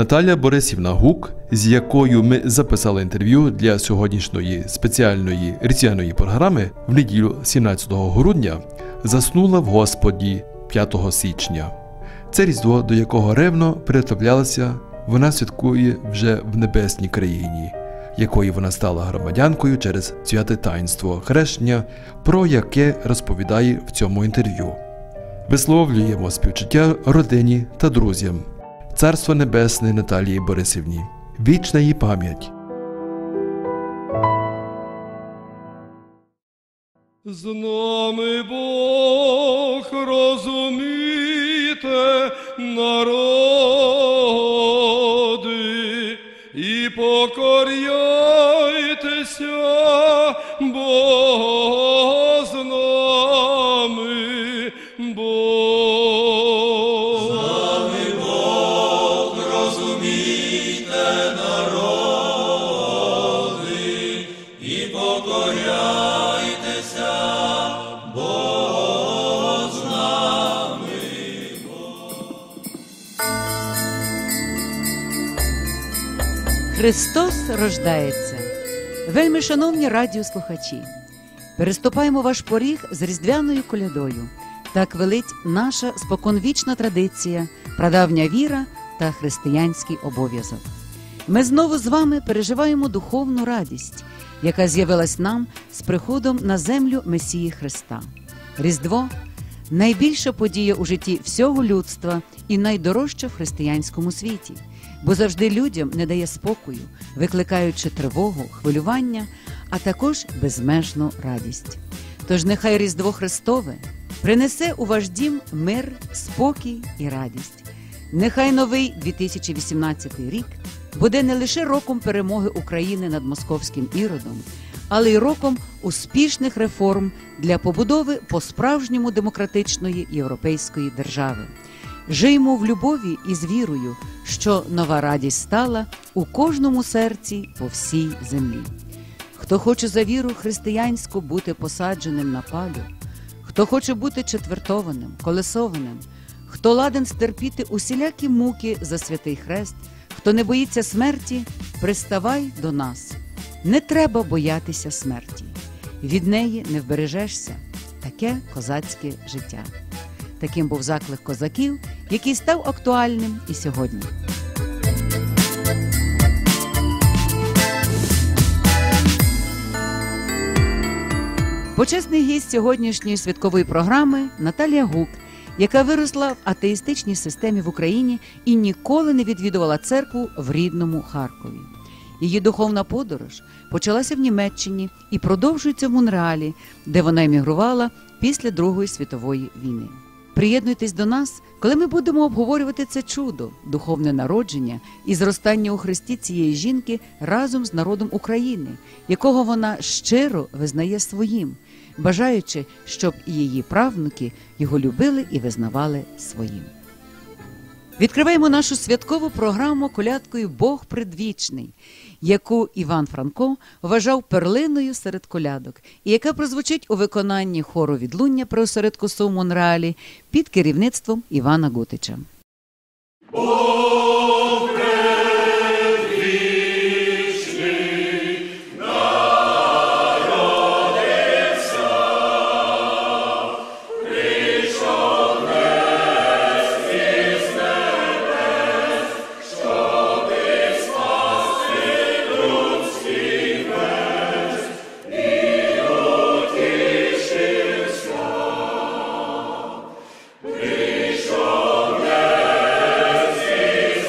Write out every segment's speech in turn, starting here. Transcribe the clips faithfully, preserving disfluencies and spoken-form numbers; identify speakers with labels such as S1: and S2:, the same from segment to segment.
S1: Наталя Борисівна Гук, з якою ми записали інтерв'ю для сьогоднішньої спеціальної різдвяної програми, в неділю сімнадцятого грудня заснула в Господі п'ятого січня. Це Різдво, до якого ревно приготовлялася, вона святкує вже в небесній країні, якої вона стала громадянкою через святе таїнство хрещення, про яке розповідає в цьому інтерв'ю. Висловлюємо співчуття родині та друзям. Царство Небесне Наталії Борисівні. Вічна її пам'ять.
S2: З нами Бог, розумійте, народи, і покоряйтеся, бо з нами Бог. З нами Бог, розумійте, народи, і покоряйтеся, бо з нами Бог.
S3: Христос рождається. Вельми шановні радіослухачі, переступаємо ваш поріг з різдвяною колядою. Так велить наша споконвічна традиція, прадавня віра та християнський обов'язок. Ми знову з вами переживаємо духовну радість, яка з'явилась нам з приходом на землю Месії Христа. Різдво – найбільша подія у житті всього людства і найдорожча в християнському світі, бо завжди людям не дає спокою, викликаючи тривогу, хвилювання, а також безмежну радість. Тож нехай Різдво Христове принесе у ваш дім мир, спокій і радість. Нехай новий дві тисячі вісімнадцятий рік буде не лише роком перемоги України над московським іродом, але й роком успішних реформ для побудови по-справжньому демократичної європейської держави. Жиймо в любові і з вірою, що нова радість стала у кожному серці по всій землі. Хто хоче за віру християнську бути посадженим на палю, хто хоче бути четвертованим, колесованим, хто ладен стерпіти усілякі муки за святий хрест, хто не боїться смерті, приставай до нас. Не треба боятися смерті. Від неї не вбережешся. Таке козацьке життя. Таким був заклик козаків, який став актуальним і сьогодні. Почесний гість сьогоднішньої святкової програми Наталія Гук, яка виросла в атеїстичній системі в Україні і ніколи не відвідувала церкву в рідному Харкові. Її духовна подорож почалася в Німеччині і продовжується в Монреалі, де вона емігрувала після Другої світової війни. Приєднуйтесь до нас, коли ми будемо обговорювати це чудо, духовне народження і зростання у Христі цієї жінки разом з народом України, якого вона щиро визнає своїм, бажаючи, щоб і її правнуки його любили і визнавали своїм. Відкриваємо нашу святкову програму колядкою «Бог предвічний», яку Іван Франко вважав перлиною серед колядок, і яка прозвучить у виконанні хору «Відлуння» при осередку СОУ Монреалі під керівництвом Івана Гутича.
S2: Бог predвічний,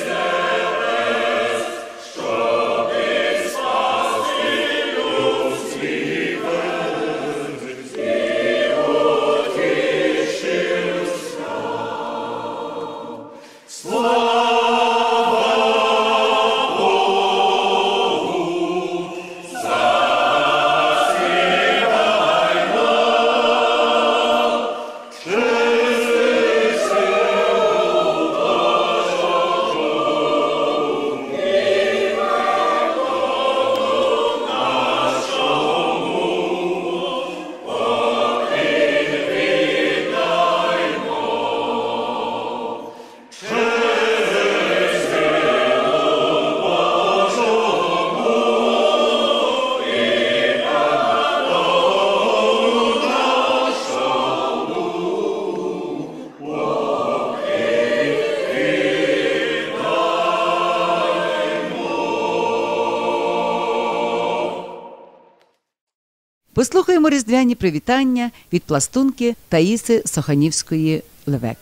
S3: Послухаємо різдвяні привітання від пластунки Таїси Соханівської-Левек.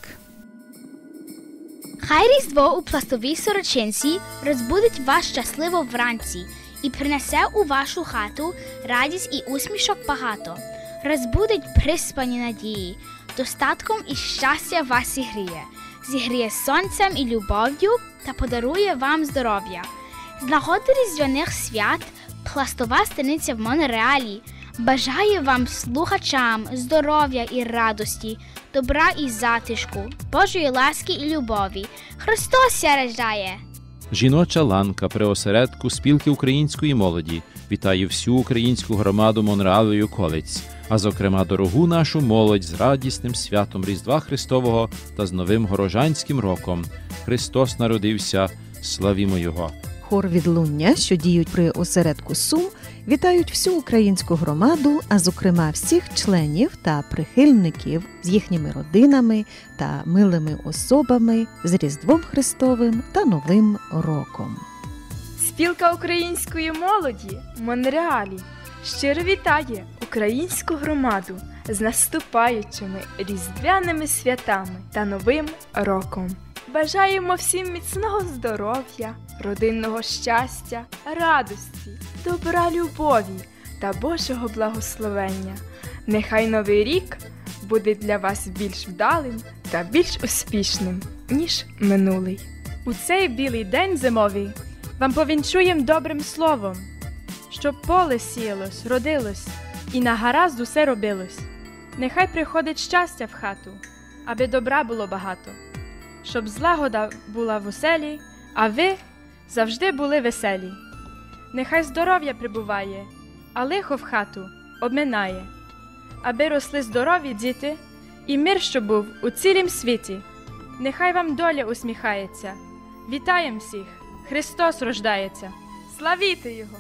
S4: Хай Різдво у пластовій сорочинці розбудить вас щасливо вранці і принесе у вашу хату радість і усмішок багато. Розбудить приспані надії, достатком і щастя вас зігріє. Зігріє сонцем і любов'ю та подарує вам здоров'я. З нагоди різдвяних свят пластова станиця в Монреалі бажає вам, слухачам, здоров'я і радості, добра і затишку, Божої ласки і любові. Христос ся рождає!
S5: Жіноча ланка при осередку спілки української молоді вітає всю українську громаду Монреалу і околиць, а зокрема дорогу нашу молодь з радісним святом Різдва Христового та з Новим Горожанським роком. Христос народився, славімо Його!
S6: Хор відлуння, що діють при осередку Сум, вітають всю українську громаду, а зокрема всіх членів та прихильників з їхніми родинами та милими особами, з Різдвом Христовим та Новим роком.
S7: Спілка української молоді в Монреалі щиро вітає українську громаду з наступаючими різдвяними святами та Новим роком. Бажаємо всім міцного здоров'я, родинного щастя, радості, добра, любові та Божого благословення. Нехай Новий рік буде для вас більш вдалим та більш успішним, ніж минулий.
S8: У цей білий день зимовий вам повінчуєм добрим словом, щоб поле сіялось, родилось і на гаразд усе робилось. Нехай приходить щастя в хату, аби добра було багато, щоб злагода була в оселі, а ви завжди були веселі. Нехай здоров'я прибуває, а лихо в хату обминає, аби росли здорові діти і мир, що був у цілім світі. Нехай вам доля усміхається. Вітаєм всіх! Христос рождається! Славіте Його!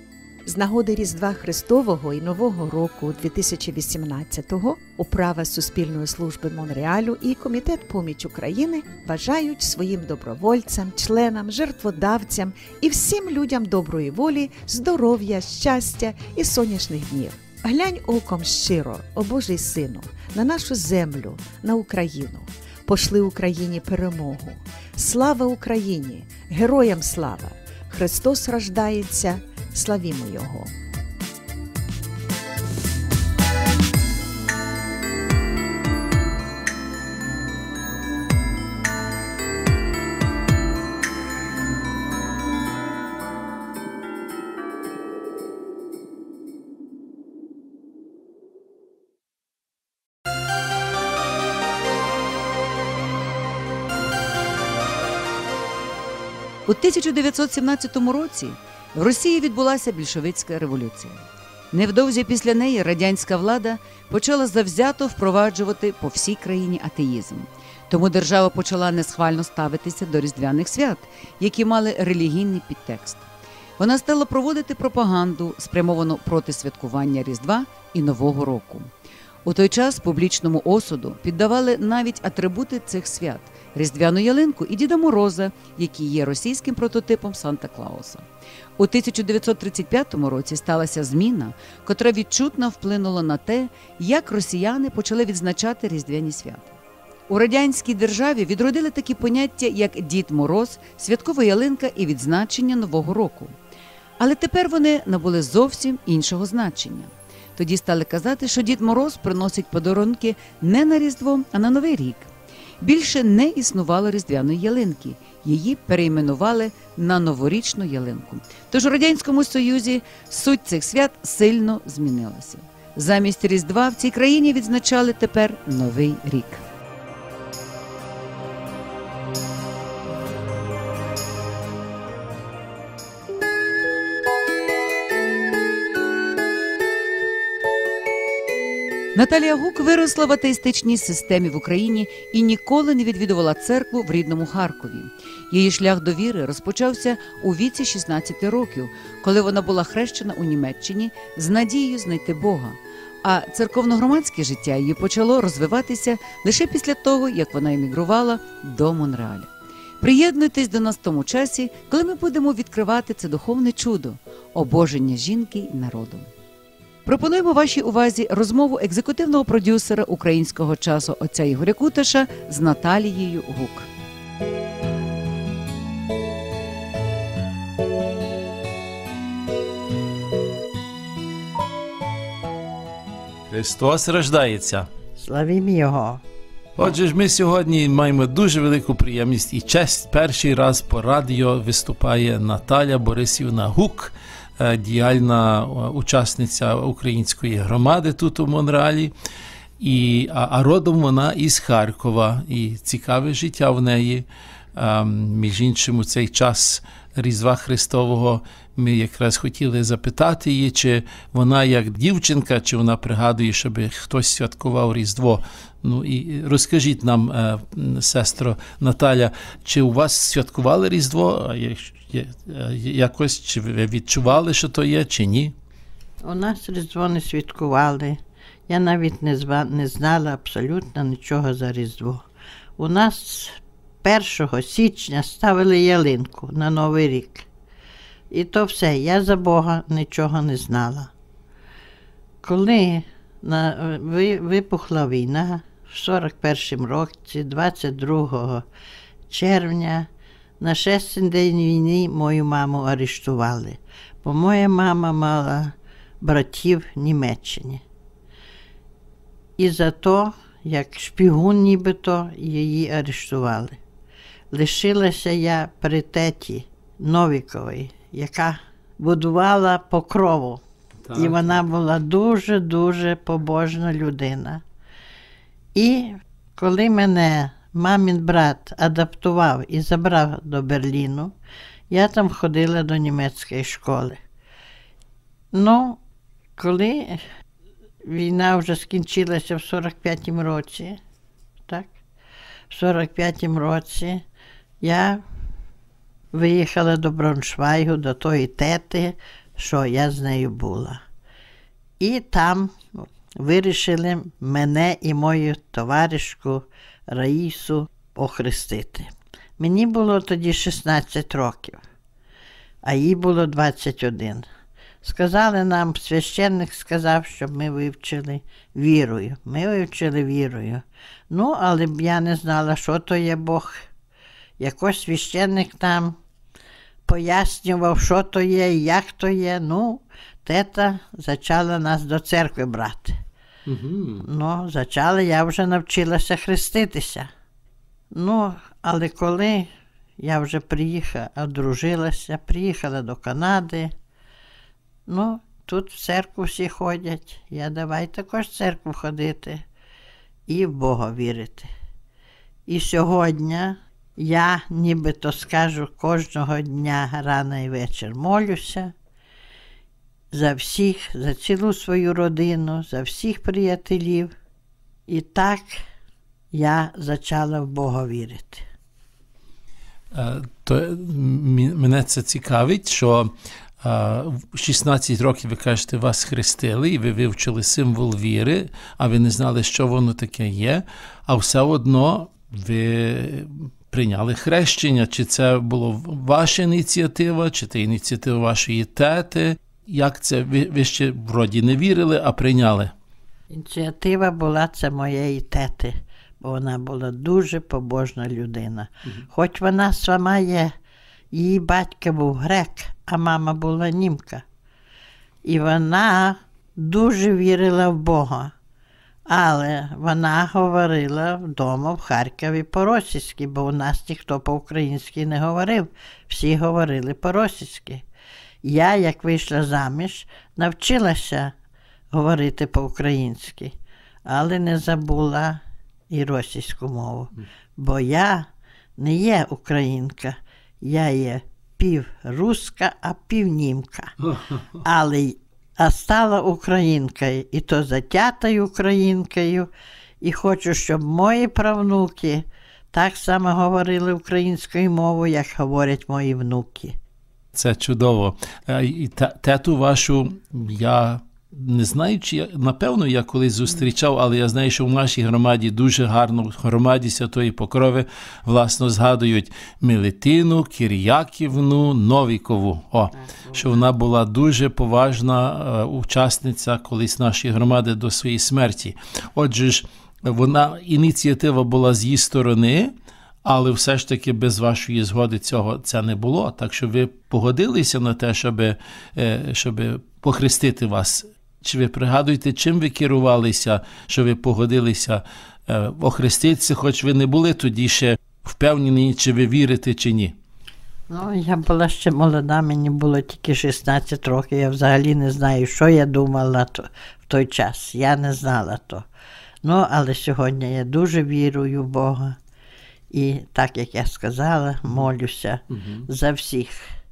S6: З нагоди Різдва Христового і Нового року дві тисячі вісімнадцятого Управа Суспільної служби Монреалю і Комітет Поміч України бажають своїм добровольцям, членам, жертводавцям і всім людям доброї волі здоров'я, щастя і сонячних днів. Глянь оком щиро, о Божий Сину, на нашу землю, на Україну. Пошли Україні перемогу. Слава Україні! Героям слава! Христос рождається! Славімо Його!
S3: У тисяча дев'ятсот сімнадцятому році в Росії відбулася більшовицька революція. Невдовзі після неї радянська влада почала завзято впроваджувати по всій країні атеїзм. Тому держава почала несхвально ставитися до різдвяних свят, які мали релігійний підтекст. Вона стала проводити пропаганду, спрямовану проти святкування Різдва і Нового року. У той час публічному осуду піддавали навіть атрибути цих свят – Різдвяну ялинку і Діда Мороза, які є російським прототипом Санта-Клауса. У тисяча дев'ятсот тридцять п'ятому році сталася зміна, котра відчутно вплинула на те, як росіяни почали відзначати різдвяні свята. У радянській державі відродили такі поняття, як Дід Мороз, святкова ялинка і відзначення Нового року. Але тепер вони набули зовсім іншого значення. Тоді стали казати, що Дід Мороз приносить подарунки не на Різдво, а на Новий рік. Більше не існувало різдвяної ялинки, її перейменували на новорічну ялинку. Тож у Радянському Союзі суть цих свят сильно змінилася. Замість Різдва в цій країні відзначали тепер Новий рік. Наталія Гук виросла в атеїстичній системі в Україні і ніколи не відвідувала церкву в рідному Харкові. Її шлях до віри розпочався у віці шістнадцяти років, коли вона була хрещена у Німеччині з надією знайти Бога. А церковно-громадське життя її почало розвиватися лише після того, як вона емігрувала до Монреаля. Приєднуйтесь до нас в тому часі, коли ми будемо відкривати це духовне чудо – обоження жінки і народу. Пропонуємо вашій увазі розмову екзекутивного продюсера українського часу отця Ігоря Куташа з Наталією Гук.
S9: Христос рождається.
S10: Славімо Його.
S9: Отже ж, ми сьогодні маємо дуже велику приємність і честь. Перший раз по радіо виступає Наталя Борисівна Гук, діяльна учасниця української громади тут у Монреалі. І, а, а родом вона із Харкова. І цікаве життя в неї. А, між іншим, у цей час Різдва Христового ми якраз хотіли запитати її, чи вона як дівчинка, чи вона пригадує, щоб хтось святкував Різдво. Ну і розкажіть нам, е, сестро Наталя, чи у вас святкували Різдво? Якось, чи ви відчували, що то є, чи ні?
S10: У нас Різдво не святкували. Я навіть не, зва, не знала абсолютно нічого за Різдво. У нас першого січня ставили ялинку на Новий рік. І то все, я за Бога нічого не знала. Коли на, ви, випухла війна в сорок першому році, двадцять другого червня, на шестий день війни мою маму арештували, бо моя мама мала братів в Німеччині. І за то, як шпигун нібито, її арештували. Лишилася я при теті Новіковій, яка будувала Покрову. Так. І вона була дуже-дуже побожна людина. І коли мене мамин брат адаптував і забрав до Берліну, я там ходила до німецької школи. Ну, коли війна вже скінчилася в сорок п'ятому році, так, в сорок п'ятому році я виїхала до Брауншвайгу, до тої тети, що я з нею була. І там вирішили мене і мою товаришку Раїсу охрестити. Мені було тоді шістнадцять років, а їй було двадцять один. Сказали нам, священник сказав, щоб ми вивчили вірою. Ми вивчили вірою. Ну, але б я не знала, що то є Бог. Якось священник там пояснював, що то є і як то є. Ну, тета почала нас до церкви брати. Угу. Ну, почала, я вже навчилася хреститися. Ну, але коли я вже приїхала, одружилася, приїхала до Канади, ну, тут в церкву всі ходять. Я давай також в церкву ходити і в Бога вірити. І сьогодні я нібито скажу кожного дня рано і вечір молюся за всіх, за цілу свою родину, за всіх приятелів. І так я почала в Бога вірити.
S9: То мене це цікавить, що в шістнадцять років, ви кажете, вас хрестили, і ви вивчили символ віри, а ви не знали, що воно таке є, а все одно ви прийняли хрещення. Чи це була ваша ініціатива, чи це ініціатива вашої тети? Як це? Ви, ви ще вроді не вірили, а прийняли?
S10: Ініціатива була це моєї тети, бо вона була дуже побожна людина. Mm-hmm. Хоч вона сама є, її батько був грек, а мама була німка. І вона дуже вірила в Бога. Але вона говорила вдома в Харкові по-російськи, бо у нас ніхто по-українськи не говорив. Всі говорили по-російськи. Я, як вийшла заміж, навчилася говорити по-українськи, але не забула і російську мову. Бо я не є українка, я є пів руська, а пів німка. Але а стала українкою, і то затятою українкою, і хочу, щоб мої правнуки так само говорили українською мовою, як говорять мої внуки.
S9: Це чудово. І тету вашу я не знаю, чи я, напевно, я колись зустрічав, але я знаю, що в нашій громаді дуже гарно, в громаді Святої Покрови, власно, згадують Милетину, Кір'яківну, Новікову. О, що вона була дуже поважна е, учасниця колись нашої громади до своєї смерті. Отже ж, вона, ініціатива була з її сторони, але все ж таки без вашої згоди цього це не було. Так що ви погодилися на те, щоб, щоб похрестити вас. Чи ви пригадуєте, чим ви керувалися, що ви погодилися охреститися, хоч ви не були тоді ще впевнені, чи ви вірите, чи ні?
S10: Ну, я була ще молода, мені було тільки шістнадцять років. Я взагалі не знаю, що я думала то, в той час. Я не знала то. Ну, але сьогодні я дуже вірую в Бога. І так, як я сказала, молюся угу. за всіх.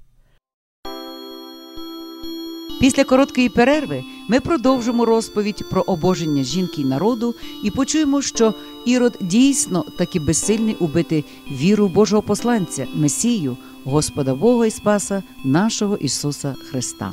S3: Після короткої перерви ми продовжимо розповідь про обоження жінки й народу і почуємо, що Ірод дійсно таки безсильний убити віру Божого посланця, Месію, Господа Бога і Спаса нашого Ісуса Христа.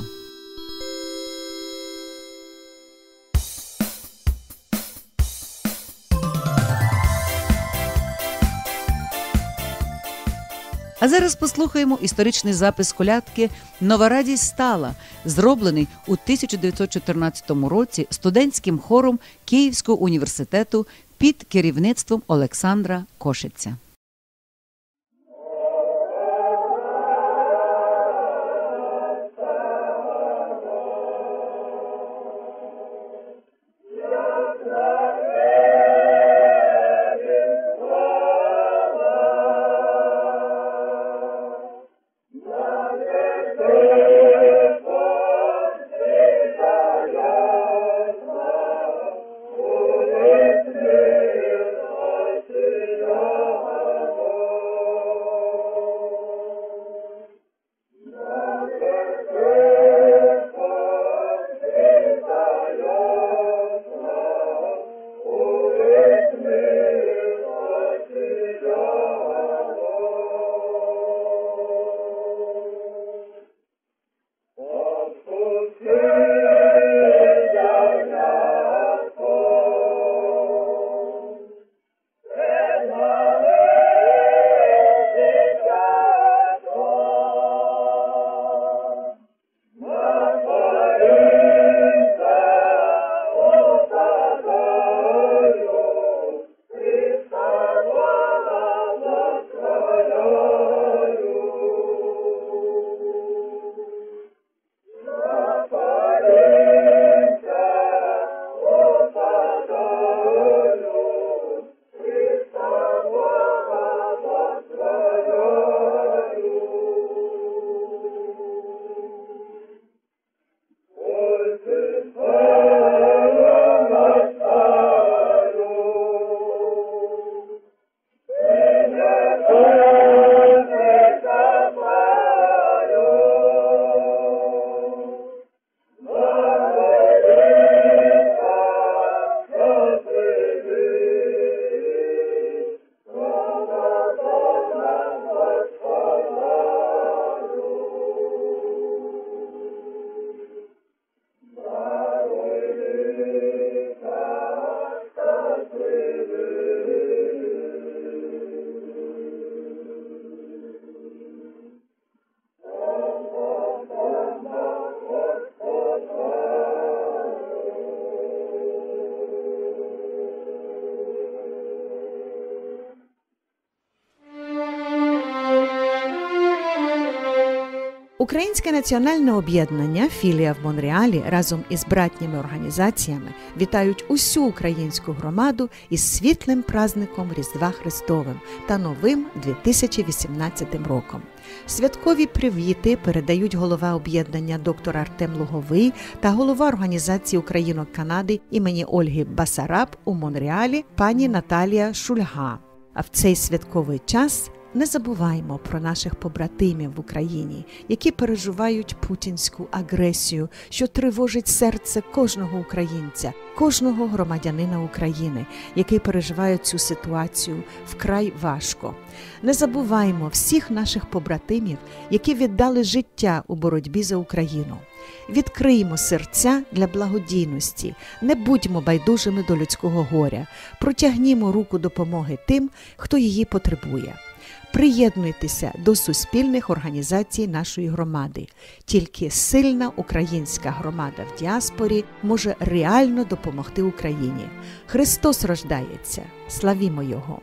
S3: А зараз послухаємо історичний запис колядки «Нова радість стала», зроблений у тисяча дев'ятсот чотирнадцятому році студентським хором Київського університету під керівництвом Олександра Кошиця.
S6: Українське національне об'єднання, філія в Монреалі, разом із братніми організаціями вітають усю українську громаду із світлим праздником Різдва Христовим та новим дві тисячі вісімнадцятим роком. Святкові привіти передають голова об'єднання доктор Артем Луговий та голова організації Українок Канади імені Ольги Басараб у Монреалі пані Наталія Шульга. А в цей святковий час не забуваймо про наших побратимів в Україні, які переживають путінську агресію, що тривожить серце кожного українця, кожного громадянина України, який переживає цю ситуацію вкрай важко. Не забуваймо всіх наших побратимів, які віддали життя у боротьбі за Україну. Відкриємо серця для благодійності, не будьмо байдужими до людського горя, протягнімо руку допомоги тим, хто її потребує. Приєднуйтеся до суспільних організацій нашої громади. Тільки сильна українська громада в діаспорі може реально допомогти Україні. Христос рождається! Славімо Його!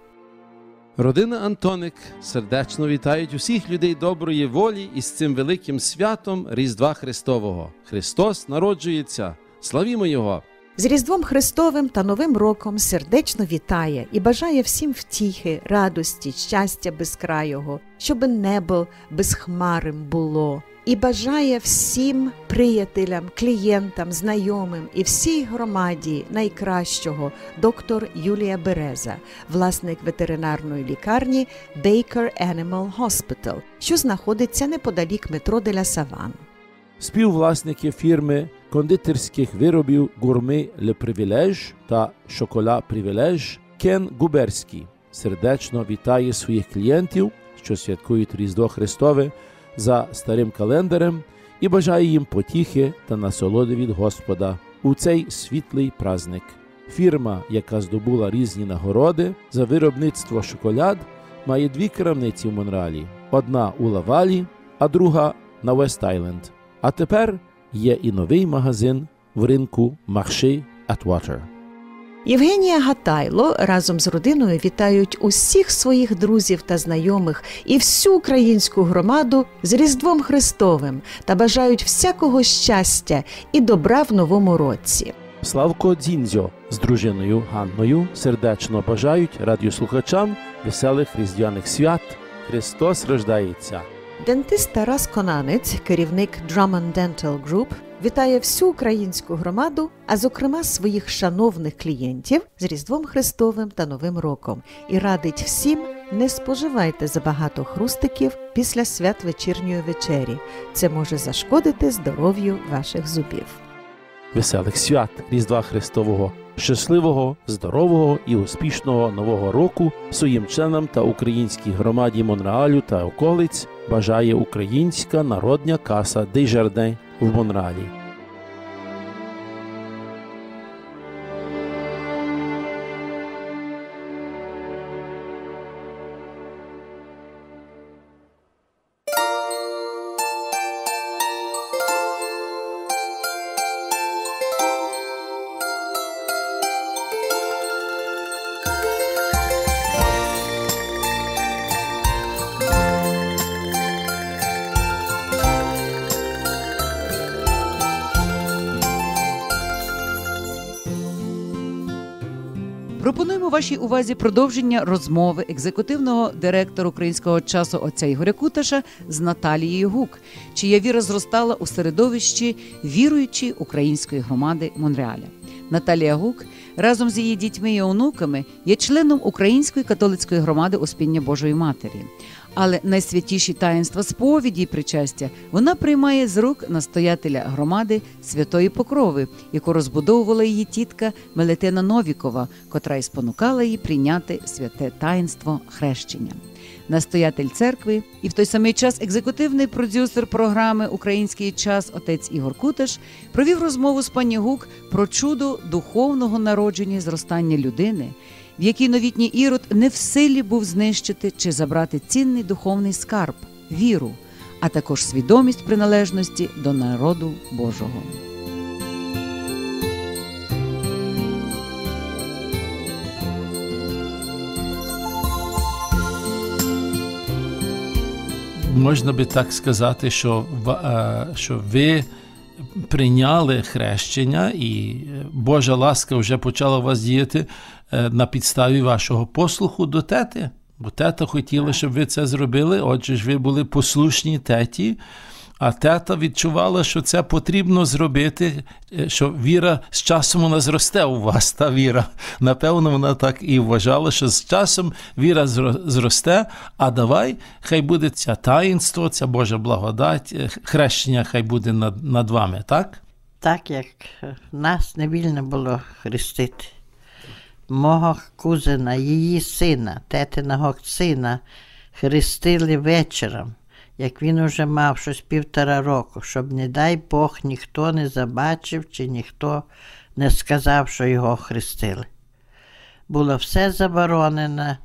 S11: Родина Антоник сердечно вітають усіх людей доброї волі із цим великим святом Різдва Христового. Христос народжується! Славімо Його!
S6: З Різдвом Христовим та Новим роком сердечно вітає і бажає всім втіхи, радості, щастя безкрайого, щоби небо безхмарим було. І бажає всім приятелям, клієнтам, знайомим і всій громаді найкращого доктор Юлія Береза, власник ветеринарної лікарні Baker Animal Hospital, що знаходиться неподалік метро де ля Саван.
S11: Співвласники фірми кондитерських виробів «Гурме Ле Привілеж» та «Шокола Привілеж» Кен Губерський сердечно вітає своїх клієнтів, що святкують Різдво Христове, за старим календарем і бажає їм потіхи та насолоди від Господа у цей світлий праздник. Фірма, яка здобула різні нагороди за виробництво шоколад, має дві крамниці в Монреалі. Одна у Лавалі, а друга на Вест-Айленд. А тепер є і новий магазин в ринку Марші Атвотер.
S6: Євгенія Гатайло разом з родиною вітають усіх своїх друзів та знайомих і всю українську громаду з Різдвом Христовим та бажають всякого щастя і добра в новому році.
S11: Славко Дзіндзьо з дружиною Ганною сердечно бажають радіослухачам веселих різдвяних свят. Христос рождається!
S6: Дентист Тарас Конанець, керівник Drummond Dental Group, вітає всю українську громаду, а зокрема своїх шановних клієнтів з Різдвом Христовим та Новим роком і радить всім: не споживайте забагато хрустиків після свят вечірньої вечері. Це може зашкодити здоров'ю ваших зубів.
S11: Веселих свят Різдва Христового, щасливого, здорового і успішного Нового року своїм членам та українській громаді Монреалю та околиць бажає Українська народня каса Desjardins в Монреалі.
S3: Пропонуємо вашій увазі продовження розмови екзекутивного директора Українського часу отця Ігоря Куташа з Наталією Гук, чия віра зростала у середовищі віруючої української громади Монреаля. Наталія Гук разом з її дітьми і онуками є членом Української католицької громади Успіння Божої Матері. Але найсвятіші таїнства сповіді і причастя вона приймає з рук настоятеля громади Святої Покрови, яку розбудовувала її тітка Мелетина Новікова, котра й спонукала її прийняти святе таїнство хрещення. Настоятель церкви і в той самий час екзекутивний продюсер програми «Український час» отець Ігор Куташ провів розмову з пані Гук про чудо духовного народження і зростання людини, в якій новітній Ірод не в силі був знищити чи забрати цінний духовний скарб – віру, а також свідомість приналежності до народу Божого.
S9: Можна би так сказати, що, що ви прийняли хрещення і Божа ласка вже почала у вас діяти на підставі вашого послуху до тети. Бо тета хотіла, щоб ви це зробили, отже ж ви були послушні теті, А тета відчувала, що це потрібно зробити, що віра з часом вона зросте у вас, та віра. Напевно, вона так і вважала, що з часом віра зросте, а давай, хай буде це таїнство, ця Божа благодать, хрещення хай буде над, над вами, так?
S10: Так, як нас не вільно було хрестити. Мого кузина, її сина, тетиного сина, хрестили вечором, як він уже мав щось півтора року, щоб, не дай Бог, ніхто не забачив чи ніхто не сказав, що його хрестили. Було все заборонено,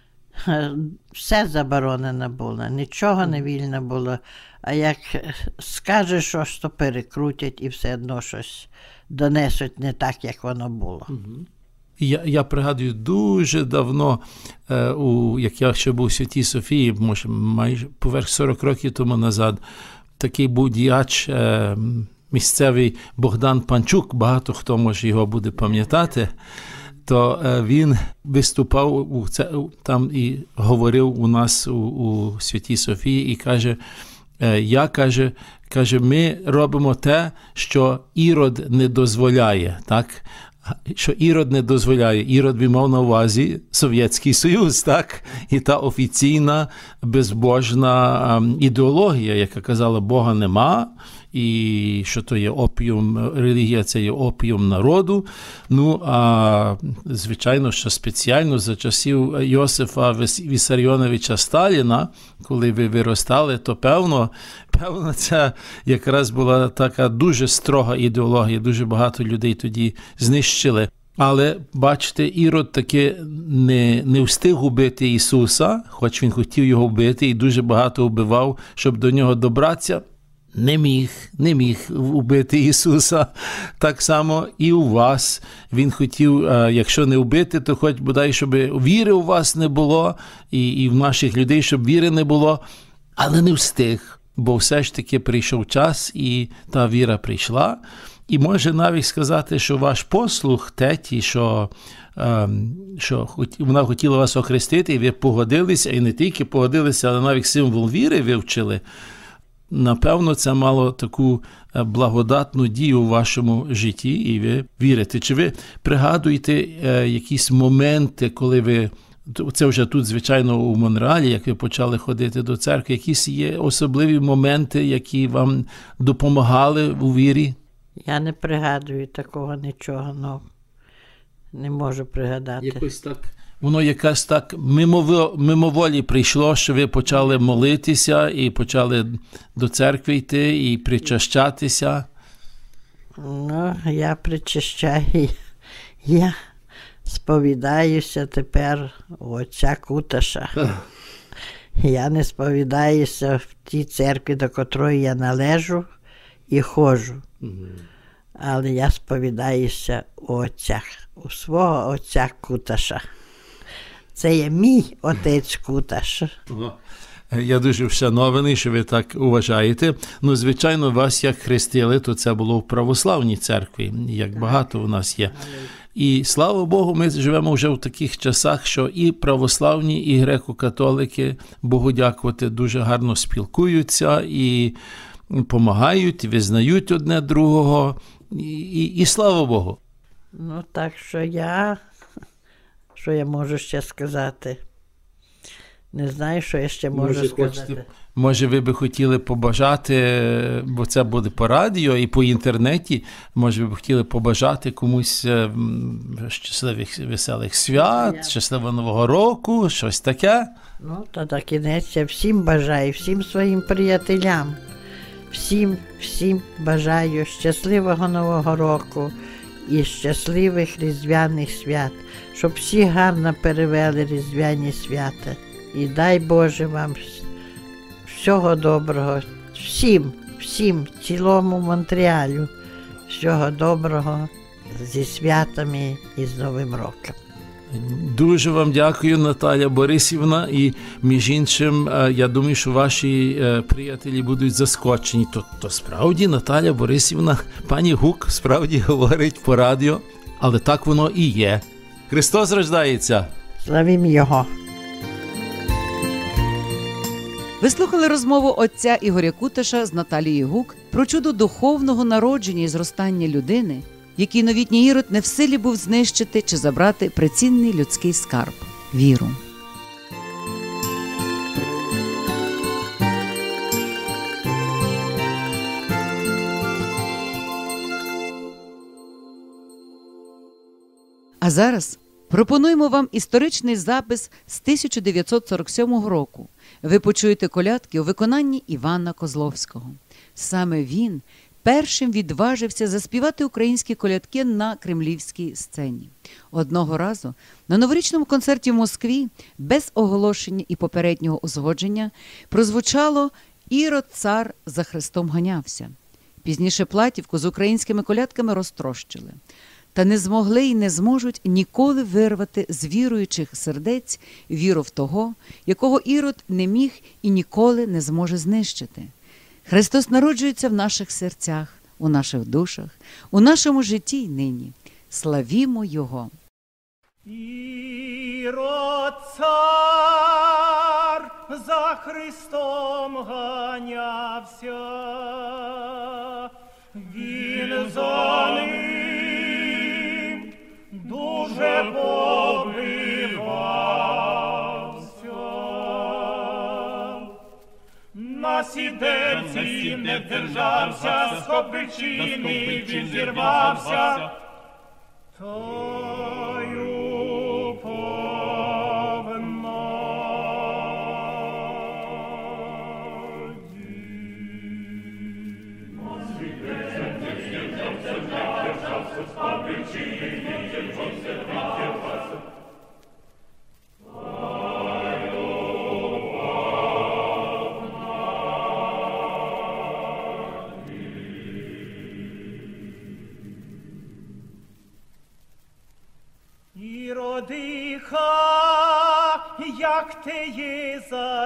S10: все заборонено було, нічого не вільно було. А як скажеш щось, то перекрутять і все одно щось донесуть не так, як воно було.
S9: Я, я пригадую, дуже давно, е, у, як я ще був у Святій Софії, може, майже поверх сорок років тому назад, такий був діяч е, місцевий Богдан Панчук, багато хто, може, його буде пам'ятати, то е, він виступав у, це, там і говорив у нас у, у Святій Софії і каже, е, я, каже, каже, ми робимо те, що Ірод не дозволяє, так? Що Ірод не дозволяє. Ірод він мав на увазі Совєтський Союз, так? І та офіційна безбожна ідеологія, яка казала, Бога нема, і що то є опіум, релігія це є опіум народу. Ну, а звичайно, що спеціально за часів Йосифа Вісаріоновича Сталіна, коли ви виростали, то певно, певно, це якраз була така дуже строга ідеологія, дуже багато людей тоді знищили. Але, бачите, Ірод таки не, не встиг убити Ісуса, хоч він хотів його вбити і дуже багато вбивав, щоб до нього добратися. Не міг, не міг вбити Ісуса. Так само і у вас. Він хотів, якщо не вбити, то хоч бодай, щоб віри у вас не було, і, і в наших людей, щоб віри не було, але не встиг, бо все ж таки прийшов час, і та віра прийшла. І може навіть сказати, що ваш послух теті, що, що вона хотіла вас охрестити, і ви погодилися, і не тільки погодилися, але навіть символ віри вивчили. Напевно, це мало таку благодатну дію у вашому житті, і ви вірите. Чи ви пригадуєте якісь моменти, коли ви, це вже тут, звичайно, у Монреалі, як ви почали ходити до церкви, якісь є особливі моменти, які вам допомагали у вірі?
S10: Я не пригадую такого нічого, ну, не можу пригадати.
S9: Якось так. Воно якась так мимоволі прийшло, що ви почали молитися і почали до церкви йти і причащатися?
S10: Ну, я причащаю. Я сповідаюся тепер у отця Куташа. Я не сповідаюся в тій церкві, до котрої я належу і ходжу. Але я сповідаюся у отцях, у свого отця Куташа. Це є мій отець Куташ.
S9: Я дуже вшанований, що ви так вважаєте. Ну, звичайно, вас як хрестили, то це було в православній церкві, як багато у нас є. І, слава Богу, ми живемо вже в таких часах, що і православні, і греко-католики, Богу дякувати, дуже гарно спілкуються і допомагають, визнають одне другого. І, і, і слава Богу.
S10: Ну, так що я... Що я можу ще сказати? Не знаю, що я ще можу
S9: може,
S10: сказати.
S9: Хочете, може, ви би хотіли побажати, бо це буде по радіо і по інтернеті, може, ви б хотіли побажати комусь щасливих, веселих свят, я... щасливого Нового року, щось таке?
S10: Ну, то на кінець я всім бажаю, всім своїм приятелям, всім, всім бажаю щасливого Нового року і щасливих різдвяних свят, щоб всі гарно перевели різдвяні свята. І дай Боже вам всього доброго, всім, всім, цілому Монреалю, всього доброго зі святами і з Новим роком.
S9: Дуже вам дякую, Наталя Борисівна, і між іншим, я думаю, що ваші приятелі будуть заскочені. То, то справді Наталя Борисівна, пані Гук, справді говорить по радіо, але так воно і є. Христос рождається!
S10: Славім Його!
S3: Ви слухали розмову отця Ігоря Куташа з Наталією Гук про чудо духовного народження і зростання людини, який новітній Ірод не в силі був знищити чи забрати прецінний людський скарб – віру. А зараз пропонуємо вам історичний запис з тисяча дев'ятсот сорок сьомого року. Ви почуєте колядки у виконанні Івана Козловського. Саме він першим відважився заспівати українські колядки на кремлівській сцені. Одного разу на новорічному концерті в Москві без оголошення і попереднього узгодження прозвучало «Ірод цар за Христом ганявся». Пізніше платівку з українськими колядками розтрощили. Та не змогли і не зможуть ніколи вирвати з віруючих сердець віру в того, якого Ірод не міг і ніколи не зможе знищити. Христос народжується в наших серцях, у наших душах, у нашому житті й нині. Славімо Його!
S2: Ірод цар за Христом ганявся, він за ним дуже побивався. На сідельці не держався, з копичини він зірвався, тою повно. Іродиха, як ти її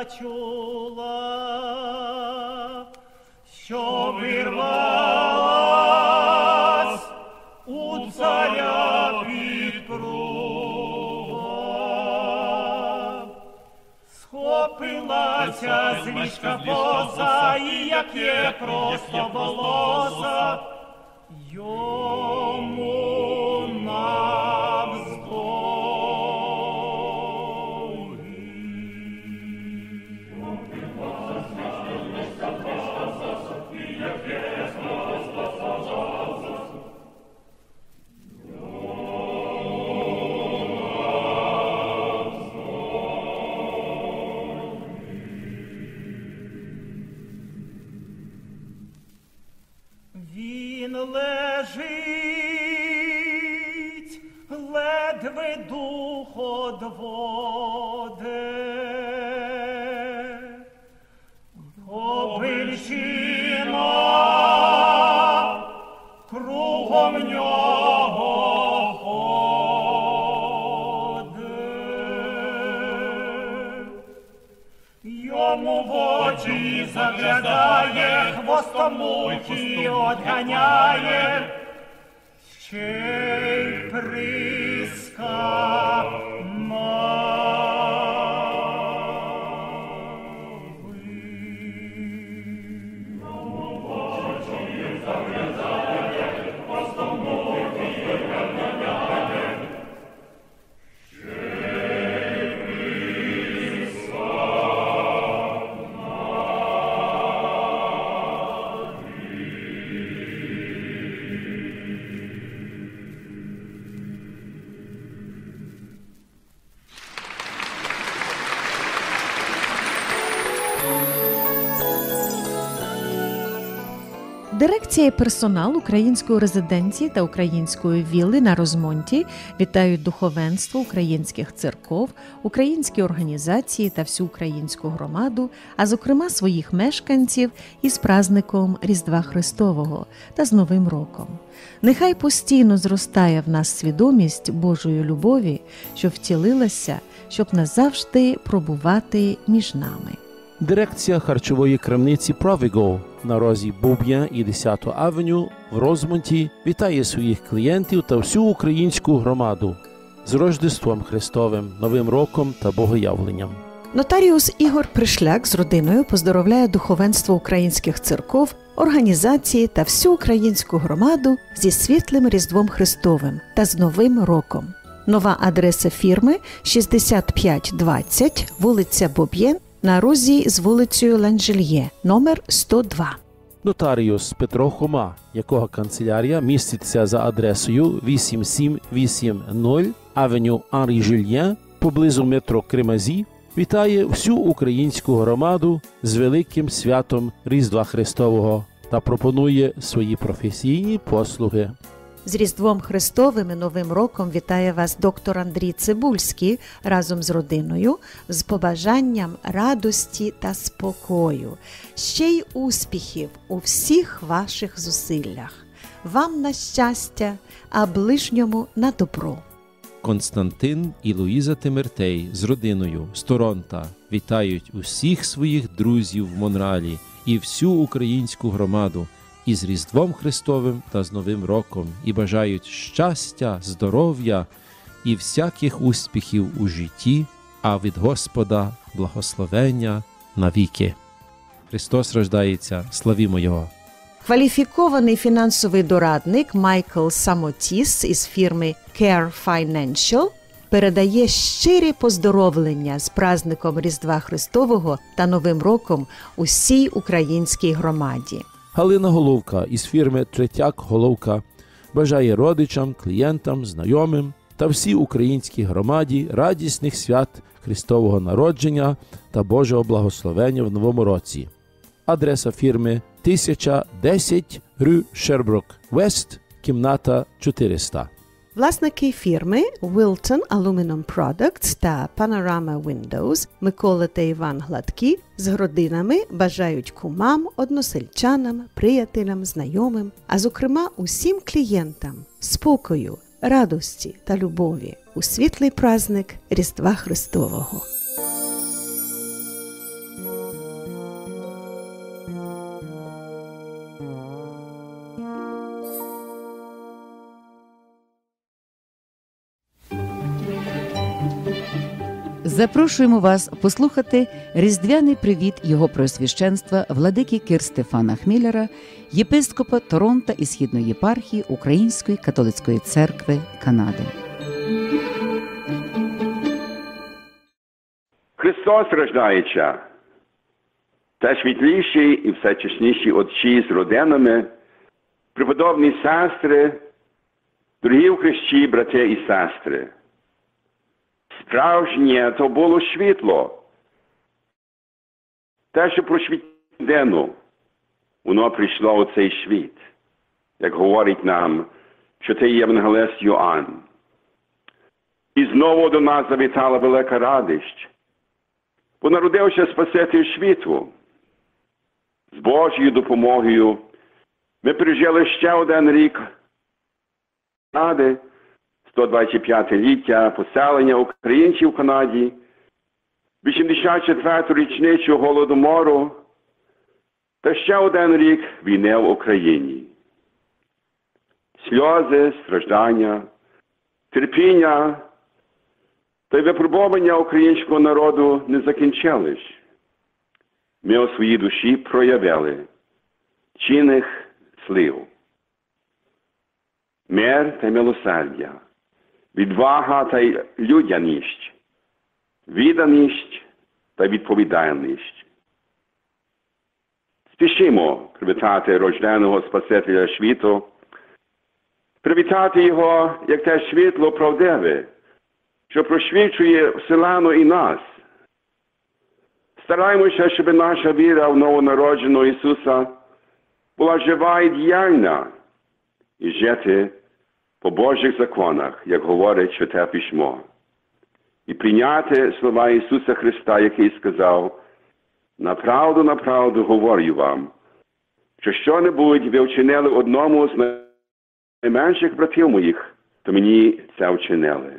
S2: зачула, що вирвалась у царя підпруга, схопилася з ліжка боза, і як є просто волоса, йому навздогін. Він лежить, ледве дух одводе, обильчина кругом нього ходить, йому в очі заглядає, хвостом мухи одганяє, ще й приска
S6: Дирекція і персонал української резиденції та української вілли на Розмонті вітають духовенство українських церков, українські організації та всю українську громаду, а зокрема своїх мешканців із праздником Різдва Христового та з Новим роком. Нехай постійно зростає в нас свідомість Божої любові, що втілилася, щоб назавжди пробувати між нами.
S11: Дирекція харчової крамниці Provigo на розі Буб'я і десяту авеню в Розмонті вітає своїх клієнтів та всю українську громаду з Рождеством Христовим, Новим роком та Богоявленням.
S6: Нотаріус Ігор Пришляк з родиною поздоровляє духовенство українських церков, організації та всю українську громаду зі світлим Різдвом Христовим та з Новим роком. Нова адреса фірми – шістдесят п'ять двадцять, вулиця Боб'єн, на розі з вулицею Ланжельє, номер сто два.
S11: Нотаріус Петро Хома, якого канцелярія міститься за адресою вісім сім вісімдесят авеню Анрі Жюльєн поблизу метро Кремазі, вітає всю українську громаду з великим святом Різдва Христового та пропонує свої професійні послуги.
S6: З Різдвом Христовим і Новим роком вітає вас доктор Андрій Цибульський разом з родиною з побажанням радості та спокою, ще й успіхів у всіх ваших зусиллях. Вам на щастя, а ближньому на добро.
S5: Константин і Луїза Тимиртей з родиною з Торонто вітають усіх своїх друзів в Монреалі і всю українську громаду із Різдвом Христовим та з Новим роком і бажають щастя, здоров'я і всяких успіхів у житті, а від Господа благословення навіки. Христос рождається, славімо Його!
S6: Кваліфікований фінансовий дорадник Майкл Самотіс із фірми Care Financial передає щирі поздоровлення з праздником Різдва Христового та Новим роком усій українській громаді.
S11: Галина Головка із фірми Третяк Головка бажає родичам, клієнтам, знайомим та всій українській громаді радісних свят Христового народження та Божого благословення в Новому році. Адреса фірми тисяча десять Рю Шербрук Вест, кімната чотириста.
S6: Власники фірми Wilton Aluminum Products та Panorama Windows Микола та Іван Гладкі з родинами бажають кумам, односельчанам, приятелям, знайомим, а зокрема усім клієнтам спокою, радості та любові у світлий праздник Різдва Христового.
S3: Запрошуємо вас послухати різдвяний привіт його преосвященства владики Кир Стефана Хміляра, єпископа Торонто і Східної єпархії Української католицької церкви Канади.
S12: Христос рождається. Та світліші і всечесніші отці з родинами, преподобні сестри, дорогі в Христі брати і сестри. Справжнє то було світло. Те, що просвітлене, воно прийшло у цей світ, як говорить нам, що це євангелист Йоанн. І знову до нас завітала велика радість, бо народився Спаситель світу. З Божою допомогою ми пережили ще один рік Канади, сто двадцять п'ятиліття поселення українців в Канаді, вісімдесят четверту річницю Голодомору та ще один рік війни в Україні. Сльози, страждання, терпіння та й випробування українського народу не закінчились. Ми у своїй душі проявили чинних слів. Мир та милосердя, відвага та й людяність, відданість та відповідальність. Спішимо привітати рожденого Спасителя світу, привітати його, як те світло правдиве, що просвічує вселену і нас. Стараємося, щоб наша віра в новонародженого Ісуса була жива і діяльна, і жити по Божих законах, як говорить Святе Письмо. І прийняти слова Ісуса Христа, який сказав: «Направду, направду говорю вам, що що-небудь ви вчинили одному з найменших братів моїх, то мені це вчинили».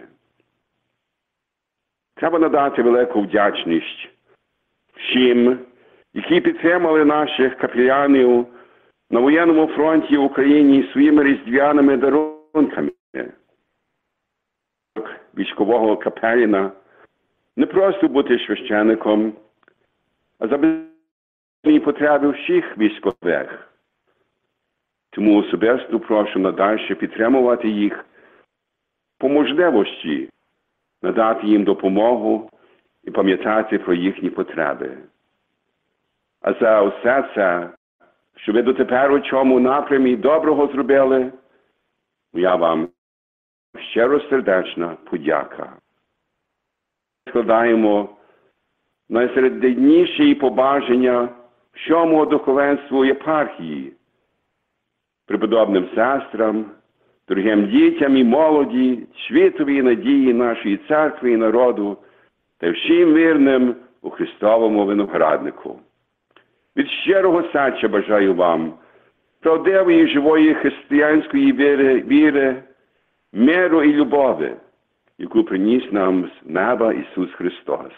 S12: Треба надати велику вдячність всім, які підтримали наших капеланів на воєнному фронті в Україні своїми різдвяними дарунками. Військового капелана Не просто бути священником, а забезпечені потреби всіх військових. Тому особисто прошу надальше підтримувати їх по можливості, надати їм допомогу і пам'ятати про їхні потреби. А за все це, що ви дотепер у цьому напрямі доброго зробили, я вам щиро сердечна подяка. Складаємо найсердечніші побажання всьому духовенству єпархії, преподобним сестрам, дорогим дітям і молоді, світові і надії нашої церкви і народу та всім вірним у Христовому винограднику. Від щирого серця бажаю вам правдивої живої християнської віри, віри, миру і любові, яку приніс нам з неба Ісус Христос.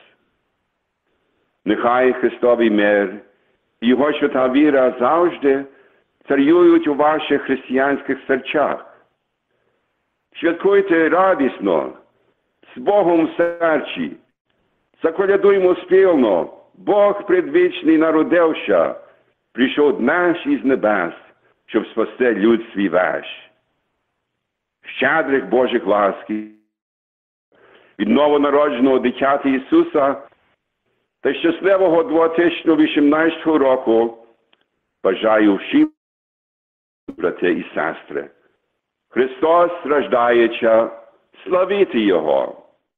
S12: Нехай Христовий мир і Його свята віра завжди царюють у ваших християнських серцях. Святкуйте радісно, з Богом в серці, заколядуймо спільно, Бог предвічний народився, прийшов днес із небес, щоб спасти люд свій весь. Щедрих Божих ласки від новонародженого дитяти Ісуса та щасливого дві тисячі вісімнадцятого року бажаю всім, брати і сестри. Христос рождається, славіти Його!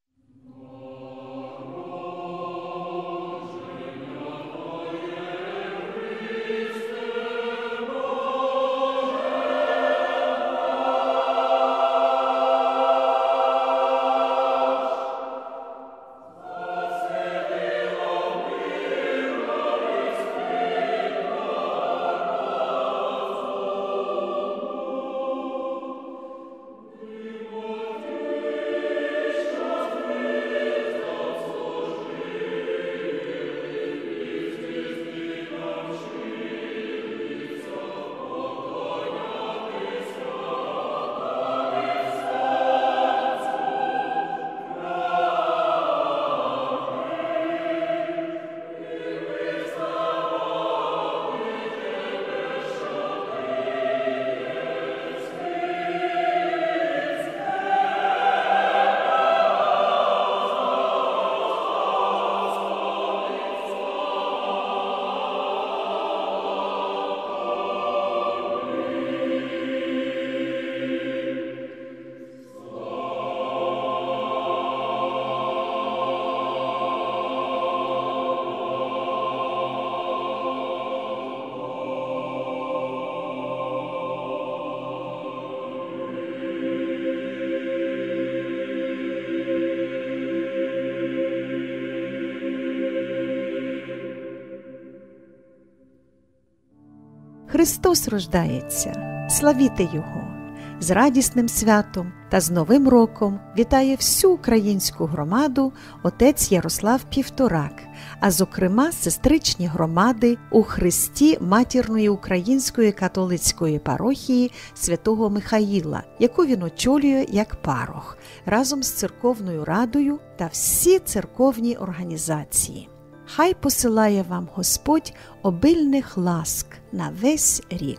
S6: Христос рождається, славіте Його! З радісним святом та з Новим роком вітає всю українську громаду отець Ярослав Півторак, а зокрема сестричні громади у Христі Матірної Української католицької парохії святого Михаїла, яку він очолює як парох, разом з церковною радою та всі церковні організації. Хай посилає вам Господь обильних ласк на весь рік.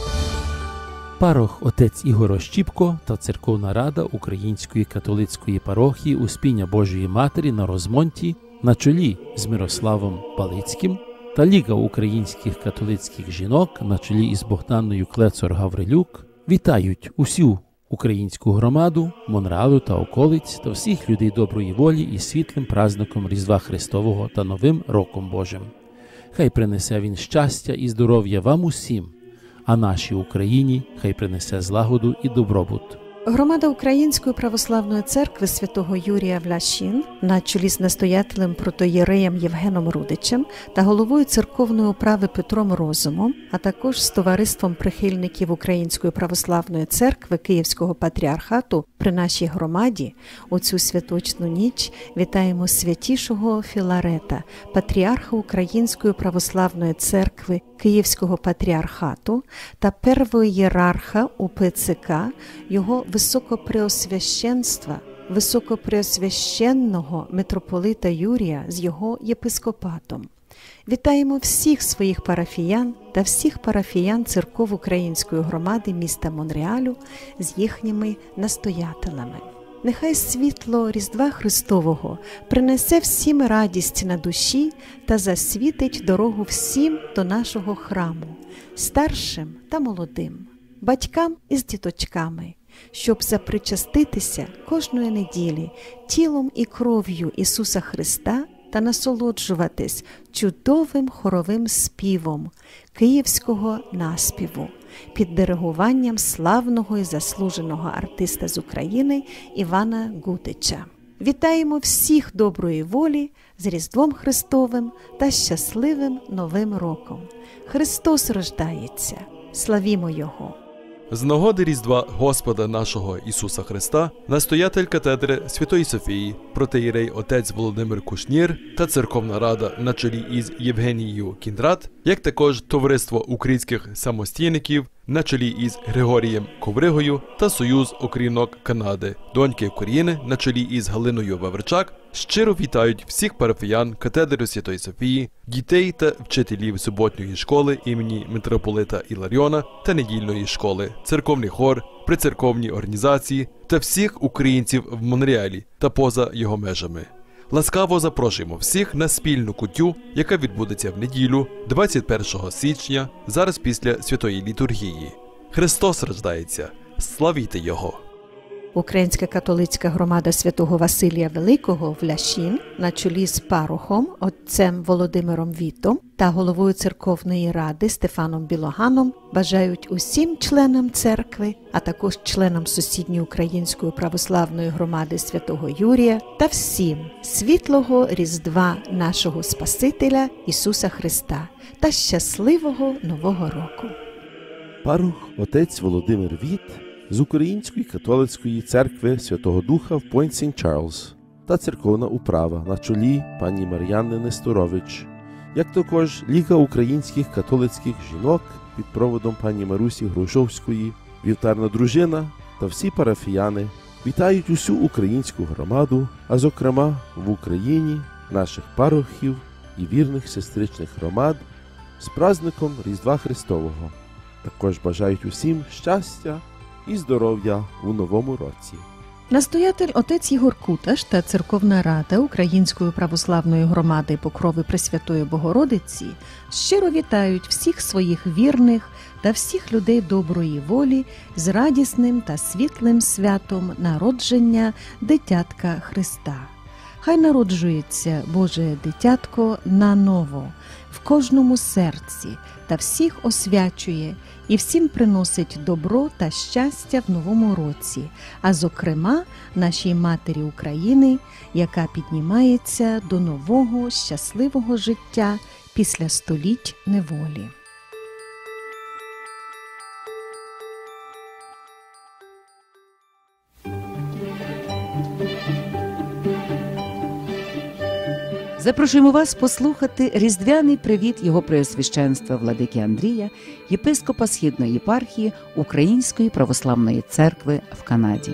S9: Парох отець Ігор Ощіпко та Церковна Рада Української католицької парохії Успіння Божої Матері на Розмонті на чолі з Мирославом Балицьким та Ліга українських католицьких жінок на чолі із Богданою Клецор-Гаврилюк вітають усю українську громаду, Монреалу та околиць та всіх людей доброї волі із світлим праздником Різдва Христового та Новим Роком Божим. Хай принесе він щастя і здоров'я вам усім, а нашій Україні хай принесе злагоду і добробут.
S6: Громада Української православної церкви святого Юрія в Лящин на чолі з настоятелем протоєреєм Євгеном Рудичем та головою церковної управи Петром Розумом, а також з товариством прихильників Української православної церкви Київського патріархату при нашій громаді у цю святочну ніч вітаємо святішого Філарета, патріарха Української православної церкви Київського патріархату та первого ієрарха УПЦК, його високопреосвященства високопреосвященного митрополита Юрія з його єпископатом. Вітаємо всіх своїх парафіян та всіх парафіян церков Української громади міста Монреалю з їхніми настоятелями. Нехай світло Різдва Христового принесе всім радість на душі та засвітить дорогу всім до нашого храму, старшим та молодим, батькам із діточками, щоб запричаститися кожної неділі тілом і кров'ю Ісуса Христа та насолоджуватись чудовим хоровим співом київського наспіву під диригуванням славного і заслуженого артиста з України Івана Гудича. Вітаємо всіх доброї волі з Різдвом Христовим та щасливим Новим роком. Христос рождається! Славімо Його!
S1: З нагоди Різдва Господа нашого Ісуса Христа, настоятель катедри Святої Софії, протоієрей отець Володимир Кушнір та церковна рада на чолі із Євгенією Кіндрат, як також Товариство українських самостійників на чолі із Григорієм Ковригою та Союз Українок Канади, доньки України на чолі із Галиною Ваверчак, щиро вітають всіх парафіян катедри Святої Софії, дітей та вчителів суботньої школи імені митрополита Іларіона та недільної школи, церковний хор, прицерковні організації та всіх українців в Монреалі та поза його межами. Ласкаво запрошуємо всіх на спільну куттю, яка відбудеться в неділю, двадцять першого січня, зараз після Святої Літургії. Христос рождається! Славіте Його!
S6: Українська католицька громада Святого Василія Великого в Ляшін на чолі з парохом отцем Володимиром Вітом та головою церковної ради Стефаном Білоганом бажають усім членам церкви, а також членам сусідньої української православної громади Святого Юрія та всім світлого Різдва нашого Спасителя Ісуса Христа та щасливого Нового року.
S11: Парох отець Володимир Віт з Української католицької церкви Святого Духа в Пойнт-Сент-Чарльз та церковна управа на чолі пані Мар'яни Несторович, як також Ліга українських католицьких жінок під проводом пані Марусі Грушовської, вівтарна дружина та всі парафіяни вітають усю українську громаду, а зокрема в Україні наших парохів і вірних сестричних громад з праздником Різдва Христового. Також бажають усім щастя і здоров'я у новому році.
S6: Настоятель отець Ігор Куташ та церковна рада Української православної громади Покрови Пресвятої Богородиці щиро вітають всіх своїх вірних та всіх людей доброї волі з радісним та світлим святом народження дитятка Христа. Хай народжується Боже дитятко наново в кожному серці та всіх освячує і всім приносить добро та щастя в новому році, а зокрема нашій матері України, яка піднімається до нового щасливого життя після століть неволі.
S3: Запрошуємо вас послухати різдвяний привіт його преосвященства владики Андрія, єпископа Східної єпархії Української православної церкви в Канаді.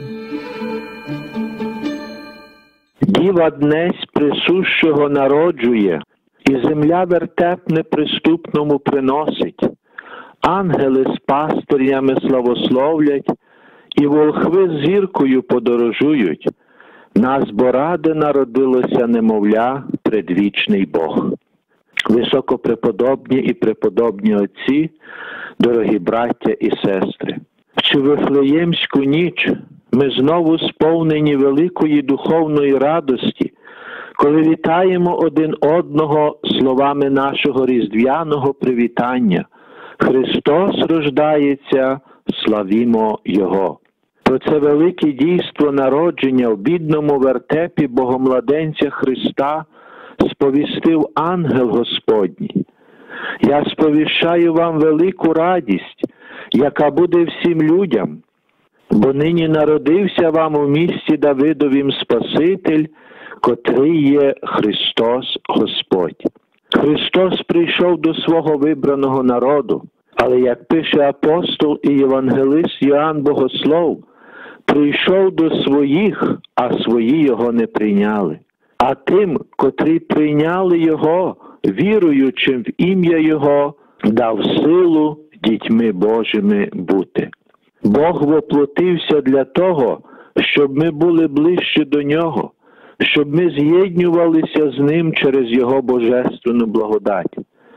S13: Діва днесь присущого народжує, і земля вертеп неприступному приносить. Ангели з пастирями славословлять, і волхви з зіркою подорожують. Нас бо ради народилося немовля, предвічний Бог. Високопреподобні і преподобні отці, дорогі браття і сестри, в цю Вифлеємську ніч ми знову сповнені великої духовної радості, коли вітаємо один одного словами нашого різдвяного привітання. Христос рождається, славімо Його. Про це велике дійство народження в бідному вертепі Богомладенця Христа сповістив ангел Господній. Я сповіщаю вам велику радість, яка буде всім людям, бо нині народився вам у місті Давидовім Спаситель, котрий є Христос Господь. Христос прийшов до свого вибраного народу, але, як пише апостол і євангелист Йоанн Богослов, Прийшов до своїх, а свої його не прийняли. А тим, котрі прийняли його, віруючим в ім'я його, дав силу дітьми Божими бути. Бог воплотився для того, щоб ми були ближче до нього, щоб ми з'єднювалися з ним через його божественну благодать.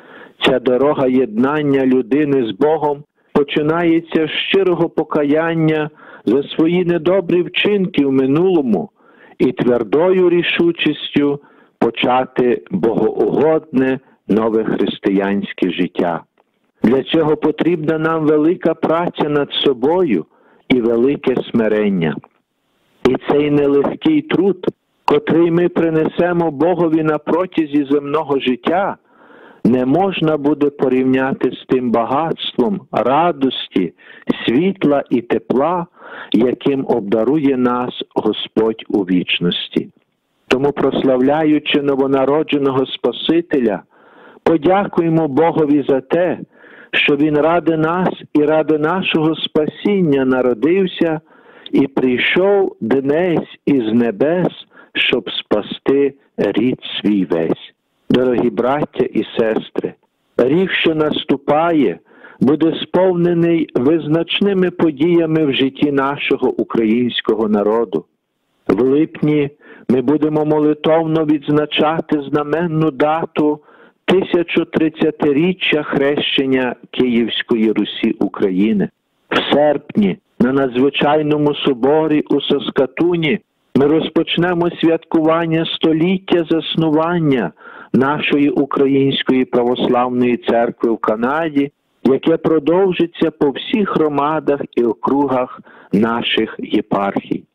S13: Ця дорога єднання людини з Богом починається з щирого покаяння за свої недобрі вчинки в минулому і твердою рішучістю почати богоугодне нове християнське життя. Для цього потрібна нам велика праця над собою і велике смирення. І цей нелегкий труд, котрий ми принесемо Богові на протязі земного життя, не можна буде порівняти з тим багатством радості, світла і тепла, яким обдарує нас Господь у вічності. Тому, прославляючи новонародженого Спасителя, подякуємо Богові за те, що Він ради нас і ради нашого спасіння народився і прийшов днесь із небес, щоб спасти рід свій весь. Дорогі браття і сестри, рік, що наступає, буде сповнений визначними подіями в житті нашого українського народу. В липні ми будемо молитовно відзначати знаменну дату тисячотридцятиріччя хрещення Київської Русі України. В серпні на надзвичайному соборі у Саскатуні ми розпочнемо святкування століття заснування нашої Української Православної Церкви в Канаді, яке продовжиться по всіх громадах і округах наших єпархій.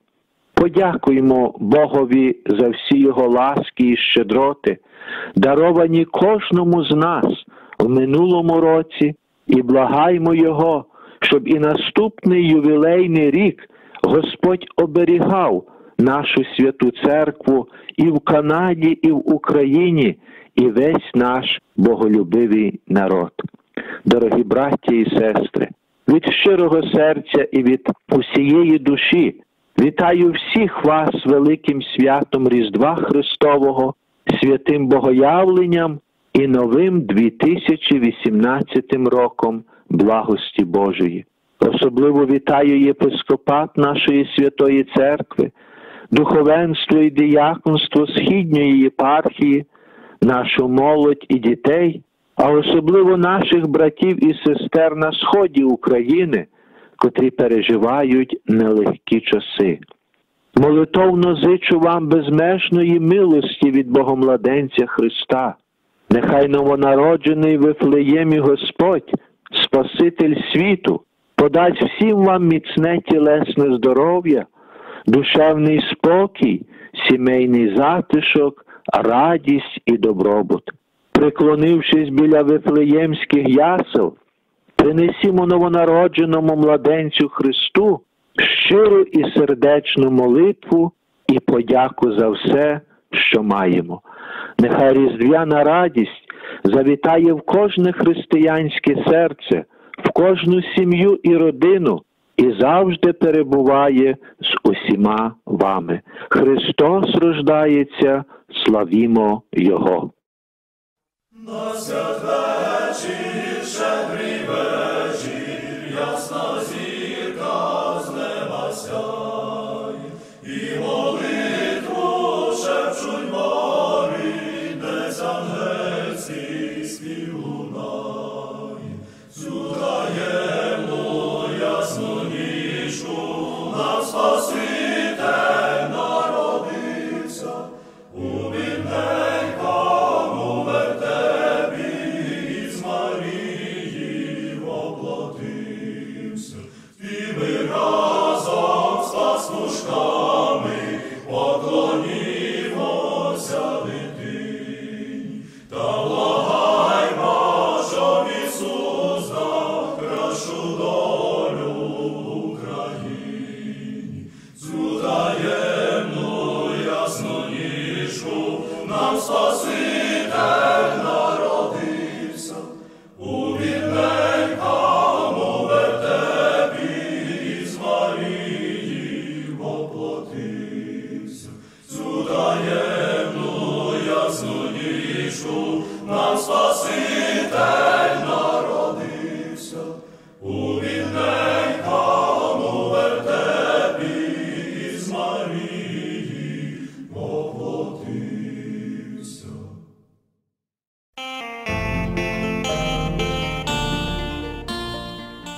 S13: Подякуємо Богові за всі Його ласки і щедроти, даровані кожному з нас в минулому році, і благаймо Його, щоб і наступний ювілейний рік Господь оберігав нашу святу церкву і в Канаді, і в Україні, і весь наш боголюбивий народ. Дорогі браття і сестри, від щирого серця і від усієї душі вітаю всіх вас великим святом Різдва Христового, святим Богоявленням і новим дві тисячі вісімнадцятим роком благості Божої. Особливо вітаю єпископат нашої Святої Церкви, духовенство і діяконство Східної єпархії, нашу молодь і дітей, а особливо наших братів і сестер на сході України, котрі переживають нелегкі часи. Молитовно зичу вам безмежної милості від Богомладенця Христа. Нехай новонароджений в Вифлеємі Господь, Спаситель світу, подасть всім вам міцне тілесне здоров'я, душевний спокій, сімейний затишок, радість і добробут. Приклонившись біля Вифлеємських ясел, принесімо новонародженому младенцю Христу щиру і сердечну молитву і подяку за все, що маємо. Нехай різдвяна радість завітає в кожне християнське серце, в кожну сім'ю і родину, і завжди перебуває з усіма вами. Христос рождається, славімо Його!
S2: На святвечір, щедрий вечір, ясна зірка з неба сяй, і молитву шепчуть морі, десь ангельський спів лунай. Цю таємну ясну ніжку нам Спаситель народився, у бідненькому вертепі із Марії воплотився. І ми разом з пастушками поклонімося дитині, та благаймо, щоб Ісус дав кращу долю Україні. Цю таємну ясну ніжку нам Спаситель народився, у бідненькому вертепі із Марії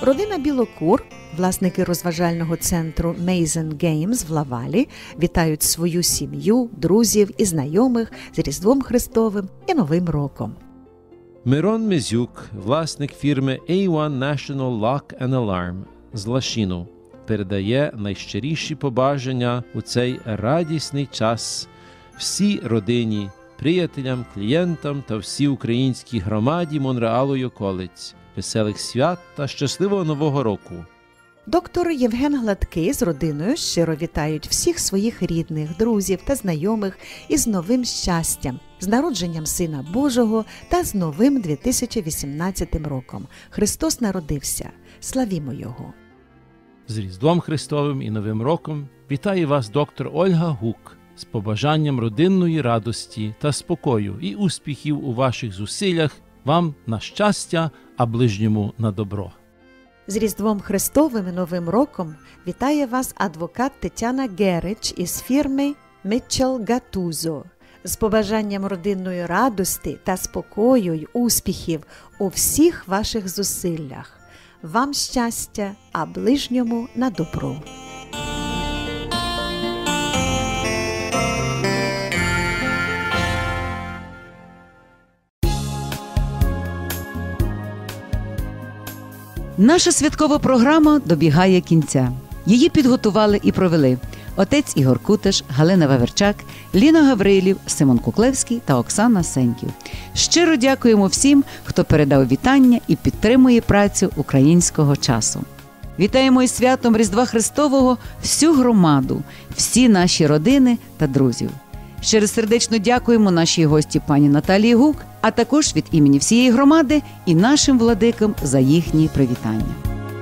S6: Родина Білокур, власники розважального центру Mason Games в Лавалі, вітають свою сім'ю, друзів і знайомих з Різдвом Христовим і Новим роком.
S5: Мирон Мизюк, власник фірми ей один National Lock and Alarm з Лашіну, передає найщиріші побажання у цей радісний час всій родині, приятелям, клієнтам та всій українській громаді Монреалу й околиць. Веселих свят та щасливого Нового року!
S6: Доктор Євген Гладкий з родиною щиро вітають всіх своїх рідних, друзів та знайомих із новим щастям, з народженням Сина Божого та з новим дві тисячі вісімнадцятим роком. Христос народився. Славімо Його!
S9: З Різдвом Христовим і Новим роком вітає вас доктор Ольга Гук з побажанням родинної радості та спокою і успіхів у ваших зусиллях, вам на щастя, а ближньому на добро.
S6: З Різдвом Христовим і Новим роком вітає вас адвокат Тетяна Герич із фірми Mitchell Gattuso з побажанням родинної радості та спокою й успіхів у всіх ваших зусиллях. Вам щастя, а ближньому на добро.
S3: Наша святкова програма добігає кінця. Її підготували і провели отець Ігор Кутиш, Галина Ваверчак, Ліна Гаврилів, Симон Куклевський та Оксана Сеньків. Щиро дякуємо всім, хто передав вітання і підтримує працю українського часу. Вітаємо із святом Різдва Христового всю громаду, всі наші родини та друзів. Щиросердечно дякуємо нашій гості пані Наталії Гук, а також від імені всієї громади і нашим владикам за їхні привітання.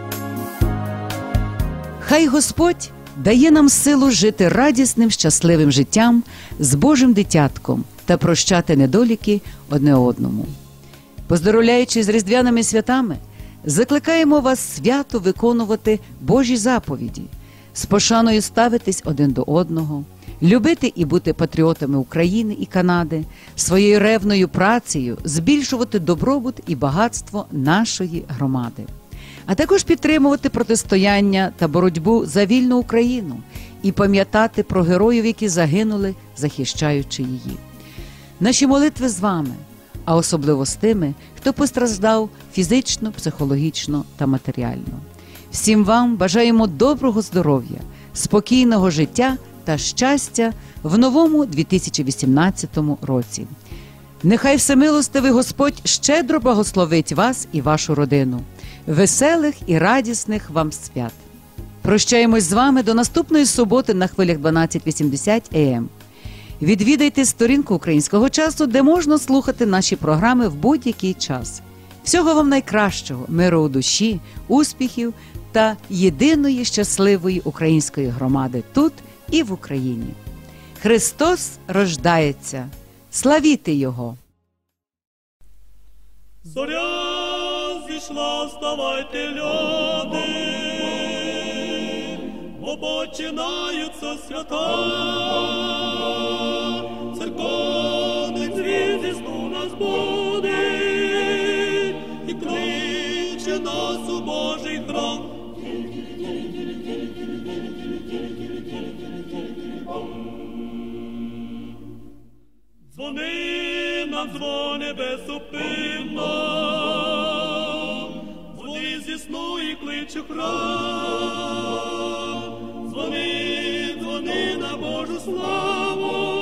S3: Хай Господь дає нам силу жити радісним, щасливим життям з Божим дитятком та прощати недоліки одне одному. Поздоровляючи з різдвяними святами, закликаємо вас свято виконувати Божі заповіді, з пошаною ставитись один до одного, любити і бути патріотами України і Канади, своєю ревною працею збільшувати добробут і багатство нашої громади, а також підтримувати протистояння та боротьбу за вільну Україну і пам'ятати про героїв, які загинули, захищаючи її. Наші молитви з вами, а особливо з тими, хто постраждав фізично, психологічно та матеріально. Всім вам бажаємо доброго здоров'я, спокійного життя та щастя в новому дві тисячі вісімнадцятому році. Нехай всемилостивий Господь щедро благословить вас і вашу родину. Веселих і радісних вам свят! Прощаємось з вами до наступної суботи на хвилях дванадцять вісімдесят ей ем. Відвідайте сторінку Українського часу, де можна слухати наші програми в будь-який час. Всього вам найкращого, миру у душі, успіхів та єдиної щасливої української громади тут і в Україні. Христос рождається! Славіти Його!
S2: Зоря зійшла, вставайте, люди, бо починаються свята. Церковний дзвін зі сну нас будить і кличе нас у Божий храм. Дзвони нам, дзвони безупинно, дзвони зі сну і клич у храм. Дзвони, дзвони на Божу славу,